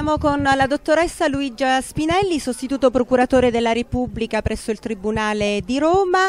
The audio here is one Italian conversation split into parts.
Siamo con la dottoressa Luigia Spinelli, sostituto procuratore della Repubblica presso il Tribunale di Roma,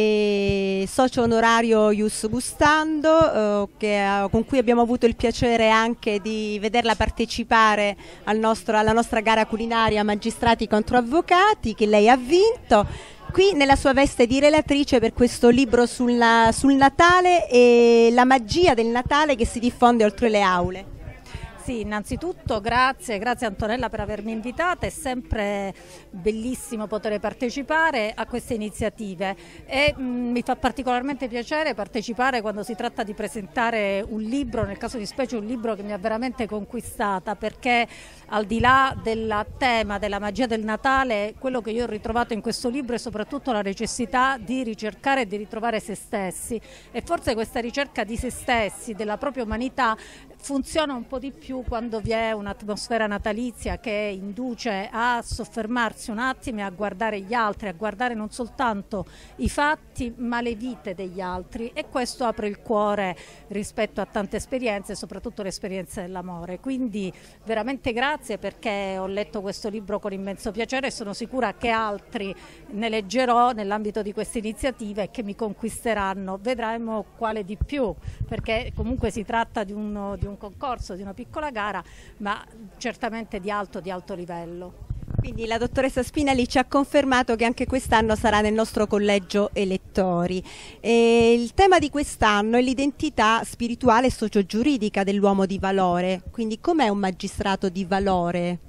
e socio onorario Ius Gustando, con cui abbiamo avuto il piacere anche di vederla partecipare alla nostra gara culinaria Magistrati contro Avvocati, che lei ha vinto, qui nella sua veste di relatrice per questo libro sul Natale e la magia del Natale che si diffonde oltre le aule. Sì, innanzitutto grazie Antonella per avermi invitata, è sempre bellissimo poter partecipare a queste iniziative e mi fa particolarmente piacere partecipare quando si tratta di presentare un libro, nel caso di specie un libro che mi ha veramente conquistata, perché al di là del tema della magia del Natale, quello che io ho ritrovato in questo libro è soprattutto la necessità di ricercare e di ritrovare se stessi, e forse questa ricerca di se stessi, della propria umanità, funziona un po' di più quando vi è un'atmosfera natalizia che induce a soffermarsi un attimo e a guardare gli altri, a guardare non soltanto i fatti ma le vite degli altri, e questo apre il cuore rispetto a tante esperienze, soprattutto le esperienze dell'amore. Quindi veramente grazie, perché ho letto questo libro con immenso piacere e sono sicura che altri ne leggerò nell'ambito di queste iniziative e che mi conquisteranno. Vedremo quale di più, perché comunque si tratta di un concorso, di una piccola gara, ma certamente di alto livello. Quindi la dottoressa Spinelli ci ha confermato che anche quest'anno sarà nel nostro collegio elettori. Il tema di quest'anno è l'identità spirituale e sociogiuridica dell'uomo di valore, quindi com'è un magistrato di valore?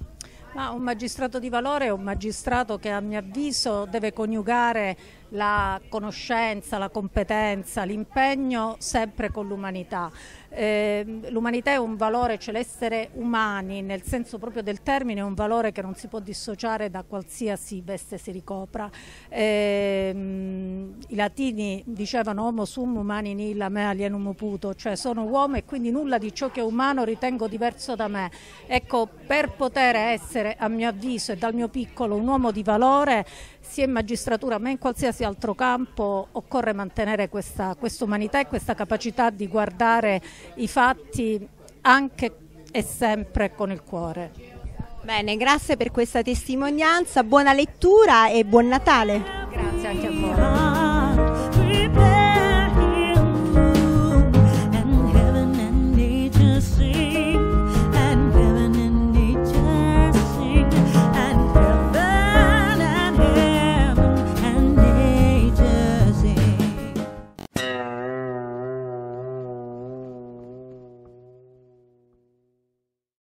Un magistrato di valore è un magistrato che, a mio avviso, deve coniugare la conoscenza, la competenza, l'impegno sempre con l'umanità. L'umanità è un valore, cioè l'essere umani nel senso proprio del termine è un valore che non si può dissociare da qualsiasi veste si ricopra. I latini dicevano homo sum humani nihil me alienum puto, cioè sono uomo e quindi nulla di ciò che è umano ritengo diverso da me. Ecco, per poter essere, a mio avviso e dal mio piccolo, un uomo di valore, sia in magistratura ma in qualsiasi altro campo, occorre mantenere questa umanità e questa capacità di guardare i fatti anche e sempre con il cuore. Bene, grazie per questa testimonianza, buona lettura e buon Natale. Grazie anche a voi.